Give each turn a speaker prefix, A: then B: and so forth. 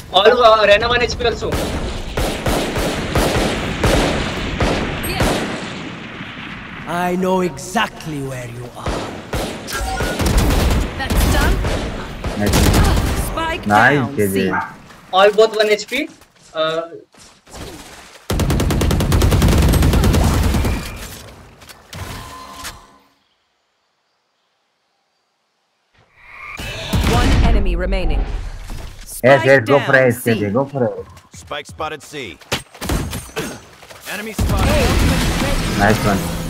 A: All Rena 1 HP also.
B: I know exactly where you are.
C: That's done.
D: Nice.
C: Spike
D: Nice,
C: down.
D: KJ.
C: C.
A: All both 1 HP.
C: One enemy remaining.
D: Yes,
C: Spike
D: go for
C: down,
D: it,
C: C.
D: KJ. Go for it.
E: Spike spotted C. Enemy spotted.
D: Nice one.